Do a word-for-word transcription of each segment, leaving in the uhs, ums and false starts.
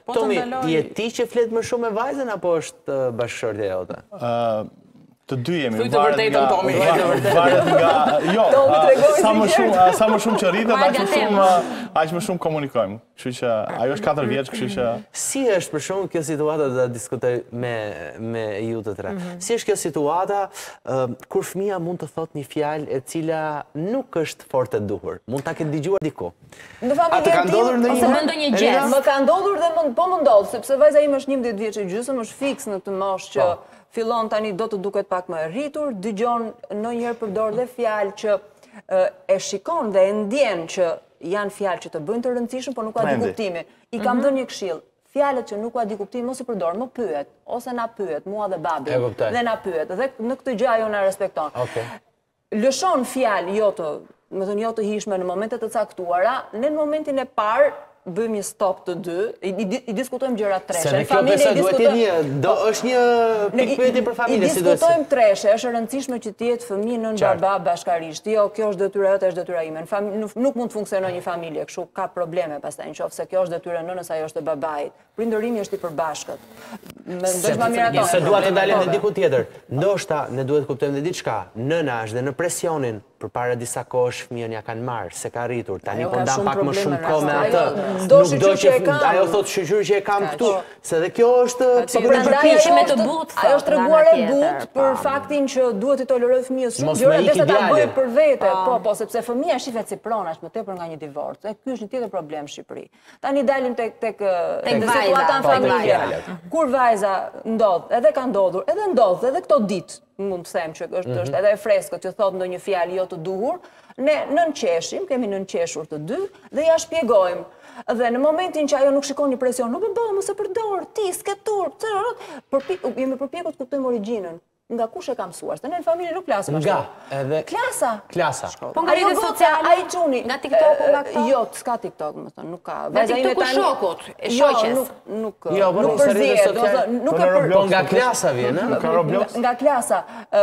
Tomi, je ti që flet më shumë me vajzën apo është bashkëshortja jote? Të dy jemi. Thuj të vërtetën, Tomi. Varet nga... Jo, sa më shumë, sa më shumë që rritëm, aq më shumë, aq më shumë komunikojmë. Kështu që ajo është katër vjeç, kështu që... Si është për shkak kjo situata do ta diskutoj me me ju të tre. Si është kjo situata kur fëmia mund të thotë një fjalë e cila nuk është fort e duhur, mund ta ketë dëgjuar diku. Në familjen time ose bën ndonjë gjest. Më ka ndodhur dhe po më ndodh, sepse vajza ime është njëmbëdhjetë vjeç e gjysmë, është fiks në këtë moshë që fillon tani do të duket pak më e rritur, dëgjon ndonjëherë përdor dhe fjalë që e shikon dhe e ndjen që janë fjalë që të bëjnë të rëndësishëm, por nuk ka di kuptimi. I kam dhënë një këshill. Fjalët që nuk ka di kuptim mos i përdor, më pyet, ose na pyet, mua dhe babin, dhe na pyet, dhe në këtë gjë ajo na respekton. Lëshon fjalë jo të, më thënë jo të hishme në momente të caktuara, në momentin e parë bëjmë një stop të dy, i diskutojmë gjëra treshe. Se në kjo pesa duhet të një, është një pikpyetje për familje, si duhet. I diskutojmë treshe, është e rëndësishme që të jetë fëmijë nën baba bashkarisht. Jo, kjo është detyra jote, është detyra ime. Nuk mund të funksionojë një familje kështu, ka probleme pastaj nëse kjo është detyra nënës, ajo është e babait. Prindërimi është i përbashkët. Mendoj më mirë ato. Se dua të dalem në diku tjetër. Ndoshta ne duhet të kuptojmë dhe diçka. Nëna është dhe në presionin përpara disa kohësh fëmijën ja kanë marrë, se ka rritur. Tani po ndam pak më shumë kohë me atë. Nuk do që ajo thotë shqyqyr që e kam këtu, se dhe kjo është me të butë. Ajo është treguar e butë për faktin që duhet i toleroj fëmijës shumë gjëra dhe se ta bëjë për vete. Po, po, sepse fëmia shifet si pronash më tepër nga një divorc. E ky është një tjetër problem në Shqipëri. Tani dalim tek tek situata në familje. Kur vajza ndodh, edhe ka ndodhur, edhe ndodh, edhe këto ditë, mund të them që është është edhe e freskët që thot ndonjë fjalë jo të duhur, ne nënqeshim, kemi nënqeshur të dy dhe ja shpjegojmë. Dhe në momentin që ajo nuk shikon një presion, nuk bëbë, mos e përdor, ti, s'ke turp, jemi përpjekur të kuptojmë origjinën. Nga kush e ka mësuar? Se ne në familje nuk klasim ashtu. Nga, edhe... Klasa. Klasa. Po nga rrjetet sociale, ai çuni. Nga TikTok-u, nga këto? Jo, s'ka TikTok, më thënë, nuk ka. Nga TikTok-u shokut, e shoqes. Jo, nuk Jo, po nuk përzihet, nuk e për... Po nga klasa vjen, ë? Ka Roblox? Nga klasa.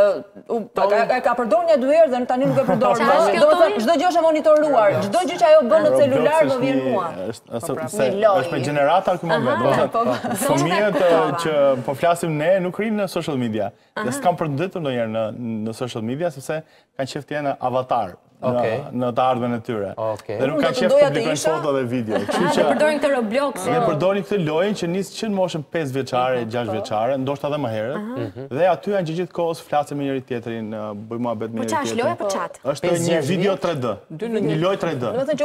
E ka përdor një dy herë dhe tani nuk e përdor. Do të thotë çdo gjë është e monitoruar. Çdo gjë që ajo bën në celular më vjen mua. Është me gjenerata ku më vjen. Fëmijët që po flasim ne nuk rrinë në social media. Dhe s'kam përnditur ndonjëherë në social media, sepse kanë qef të jenë avatar në të ardhmen e tyre. Dhe nuk kanë qef të publikojnë foto dhe video. Dhe përdorin këtë Roblox. Dhe përdorin këtë lojën që nis që në moshën pesë vjeçare, gjashtë vjeçare, ndoshta edhe më herët. Dhe aty janë gjithë kohës flasin me njëri tjetrin, bëjmë muhabet me njëri tjetrin. Po ç'është loja po chat? Është një video tre D, një lojë tre D.